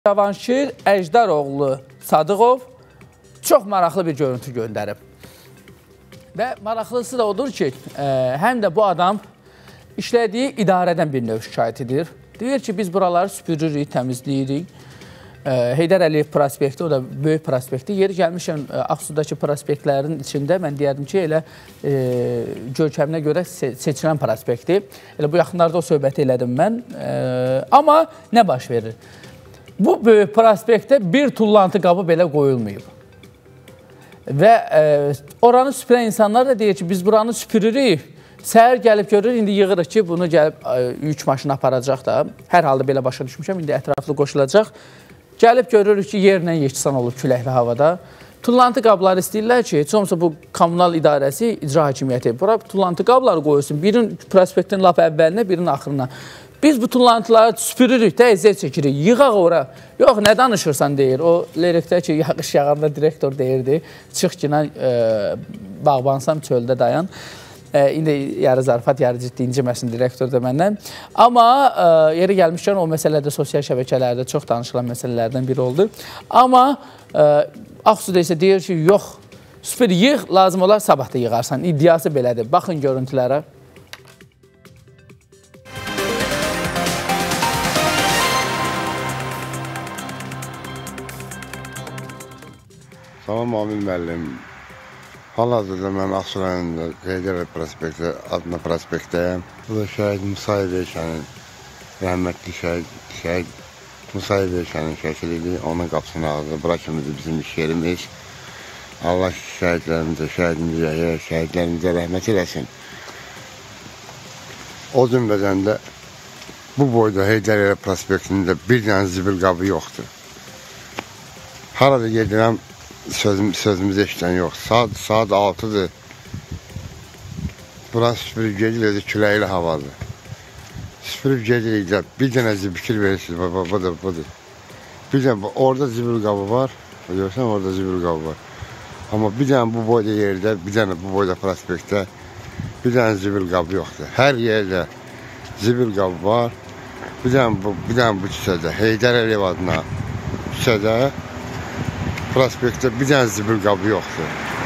Cavanşir Əcdaroğlu Sadıqov çox maraqlı bir görüntü göndərib. Və maraqlısı da odur ki, həm də bu adam işlədiyi idarədən bir növ şikayət edir. Deyir ki, biz buraları süpürürük, təmizləyirik. Heydər Əliyev prospekti, o da böyük prospekti. Yeri gəlmişəm, Ağsudakı prospektlərin içində mən deyərdim ki, elə görkəminə görə seçilən prospekti. Elə bu yaxınlarda o söhbəti elədim mən. Amma nə baş verir? Bu böyük prospektdə bir tullantı qabı belə qoyulmayıb. Və oranı süpürən insanlar da deyir ki, biz buranı süpürürük. Səhər gəlib görür, indi yığırıq ki, bunu gəlib yük maşını aparacaq da. Hər halda belə başa düşmüşəm, indi ətraflı qoşulacaq. Gəlib görürük ki, yerlə yeksan olub küləkli havada. Tullantı qabları istəyirlər ki, heç olmasa bu kommunal idarəsi, icra hakimiyyəti. Bura tullantı qabları qoyulsun. Birin prospektin lap əvvəlinə, birinin axırına. Biz bu tullantıları süpürürük də, əziyyət çəkirik, yığaq ora. Yox, nə danışırsan deyir. O lerikdə ki, yağış yağanda direktor deyirdi, çıx ki, bağbansam çöldə dayan. İndi yarı zarfat, yarı ciddi inciməsin direktor da məndən. Amma yeri gəlmişkən o məsələdə sosial şəbəkələrdə çox danışılan məsələlərdən biri oldu. Amma Ağsuda isə deyir ki, yox, süpür yığ, lazım olar sabah da yığarsan. İddiası belədir. Baxın görüntülərə. Salam Amil müəllim. Hal-hazırda mən Ağsu rayonunda Heydər Əliyev prospekti adına prospektdəyəm. Bu da şəhid Musayev Elşənin, rəhmətli şəhid Musayev Elşənin şəkilidir. Onun qapısının ağzı, bura kimidir bizim iş yerimiz. Allah şəhidlərimizə, şəhidlərimizə rəhmət eləsin. O cümlədən də bu boyda Heydər Əliyev prospektində bir dənə zibil qabı yoxdur. Harada gedirəm, sözümüzü eşidən yox. Saat 6'dır. Burası süpürüb gedilir, küləkli havadır. Süpürüb gedirik də bir dənə fikir verirsiniz. Budur. Bir dənə orada zibil qabı var. Görürsən, orada zibil qabı var. Amma bir dənə bu boyda yerdə, bir dənə bu boyda prospektdə bir dənə zibil qabı yoxdur. Hər yerdə zibil qabı var. Bir dənə bu küçədə, Heydər Əliyev adına küçədə prospektdə bir dənə zibil qabı yoxdur.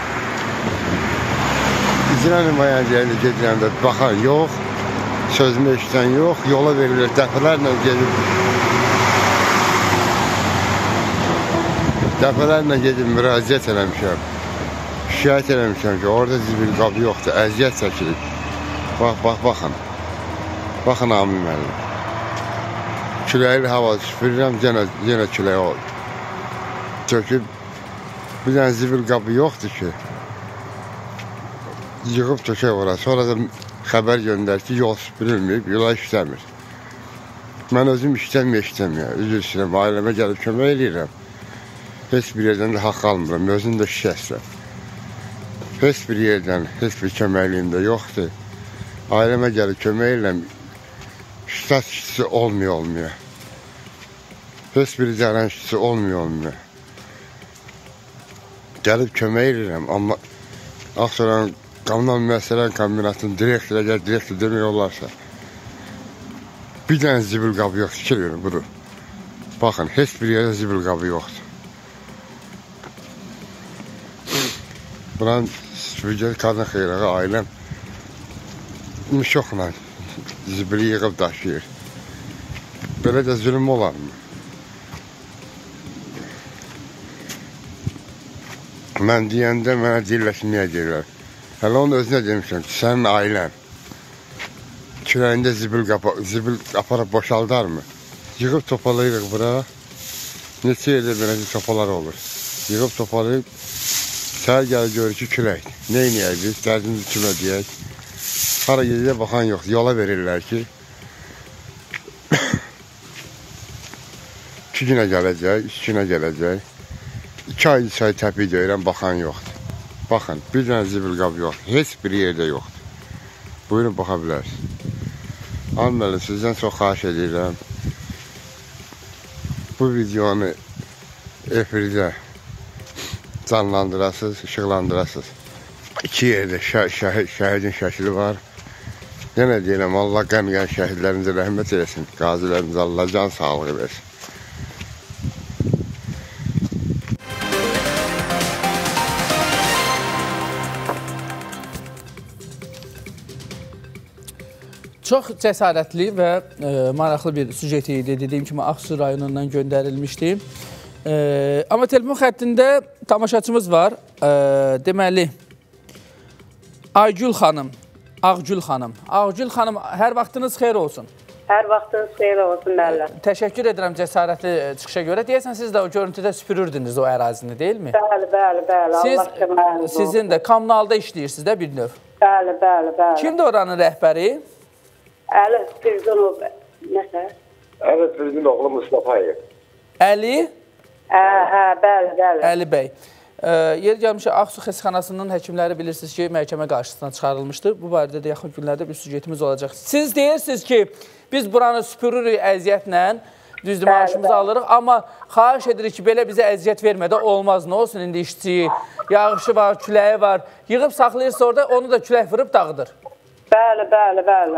İcra nümayəndələrində gedirəndə baxan yox, sözümü eşidən yox, yola verirlər, dəfələrlə gedib müraciət eləmişəm. Şikayət eləmişəm ki, orada zibil qabı yoxdur, əziyyət çəkilir. Baxın. Baxın Amil müəllim. Küləkli hava süpürürəm, yenə külək olur. Çöküb, bir dənə zibil qabı yoxdur ki, yığıb tökək ora. Sonra da xəbər göndər ki, yol süpürülməyib, yola işləmir. Mən özüm işləməyəm, üzr istəyirəm, ailəmə gəlib kömək edirəm. Heç bir yerdən də haqq almıram, özüm də şikəstəm. Heç bir yerdən, heç bir köməkliyim də yoxdur. Ailəmə gəlib kömək edirəm, ştat işçisi olmuyor. Heç bir idarənin işçisi olmuyor. Gəlib kömək edirəm, amma Ağsuranın kommunal müəssisələr kombinatının direktor demək olarsa, bir dənə zibil qabı yoxdur, fikir verin, budur. Baxın, heç bir yerdə zibil qabı yoxdur. Buranın süpürgəli qadın xeyrağı ailəm mişoxla zibili yığıb daşıyır. Belə də zülüm olarmı? Mən deyəndə mənə deyirləşməyə deyirlər. Hələ onun özünə demişəm ki, sənin ailən küləyində zibil aparıb boşaldarmı? Yığıb topalayırıq bura. Neçə yerdə belə topalar olur. Yığıb topalayıb səhər gəlir görür ki, külək. Nə inəyək biz? Dərdimizi kim ödəyək? Hara gedirək baxan yox. Yola verirlər ki 2 günə gələcək, 3 günə gələcək. 2 ay çay təpi deyirəm, baxan yoxdur. Baxın, bir dənə zibil qabı yoxdur. Heç bir yerdə yoxdur. Buyurun, baxa bilərsiniz. Alməli, sizdən çox xahiş edirəm. Bu videonu efirdə canlandırasınız, işıqlandırasınız. 2 yerdə şəhidin şəkili var. Yenə deyirəm, Allah qəm-qəm şəhidlərimizə rəhmət eləsin. Qazilərimizə Allah can sağlığı versin. Çox cəsarətli və maraqlı bir süjet idi. Dediyim kimi, Ağsu rayonundan göndərilmişdi. Amma telefon xəttində tamaşaçımız var. Deməli, Aygül xanım, Ağgül xanım. Ağgül xanım, hər vaxtınız xeyir olsun. Hər vaxtınız xeyir olsun, müəllim. Təşəkkür edirəm cəsarətli çıxışa görə. Deyəsən, siz də o görüntüdə süpürürdünüz o ərazini, deyil mi? Bəli, bəli, bəli. Allah köməyiniz olsun. Sizin də kommunalda işləyirsiniz də bir növ. Bəli, bəli, bəli. Kimdir oranın rəhbəri? Əli Firzunov, nəsə? Əli Firzun oğlu Mustafayev. Əli? Bəli, bəli. Əli bəy. Yer gəlmişə Ağsu xəstəxanasının həkimləri bilirsiniz ki, məhkəmə qarşısına çıxarılmışdır. Bu barədə də yaxın günlərdə bir süjetimiz olacaq. Siz deyirsiniz ki, biz buranı süpürürük əziyyətlə, düzdür, maaşımızı alırıq, amma xahiş edirik ki, belə bizə əziyyət vermədə olmaz. Nə olsun, indi işçi, yağışı var, küləyi var. Yığıb saxlayırsa orada, onu da külək vırıb dağıdır. Bəli, bəli, bəli.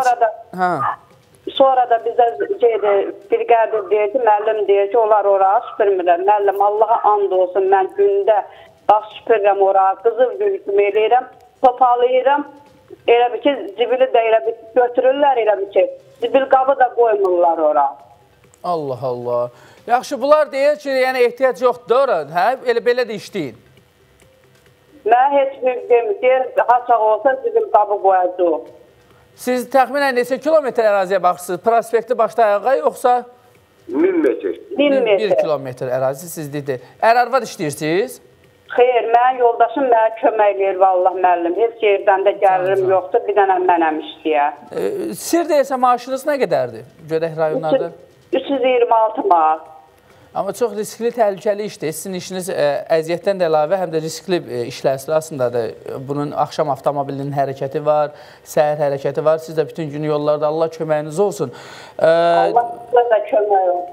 Sonra da bizə bir qədir deyir ki, müəllim deyir ki, onlar oraya süpürmürlər. Müəllim, Allaha and olsun, mən gündə baş süpürürəm oraya, qızıl gülüsüm eləyirəm, topalayıram. Elə bir ki, zibili də elə bir götürürlər, elə bir ki, zibil qabı da qoymurlar oraya. Allah Allah. Yaxşı, bunlar deyir ki, yəni ehtiyac yoxdur ora, hə? Elə belə də işləyin. Mən heç bir deyir, haçaq olsa zibil qabı qoyacaq. Siz təxminən neçə kilometr əraziyə baxırsınız? Prospekti başda ayağa, yoxsa? 1000 metr. 1000 metr. 1 kilometr ərazi sizlikdir. Ər-arvad işləyirsiniz? Xeyr, mənim yoldaşım mənə kömək eləyir, vallah müəllim. Heç yerdən də gəlirim yoxdur, bir dənə mənəm işləyə. Sir deyəsə, maaşınız nə qədərdir? Görək rayonlarda. 326 manat. Amma çox riskli, təhlükəli işdir. Sizin işiniz əziyyətdən də əlavə, həm də riskli işlər sırasındadır. Bunun axşam avtomobilinin hərəkəti var, səhər hərəkəti var. Siz də bütün gün yollarda Allah köməyiniz olsun. Allah sizə də kömək olsun.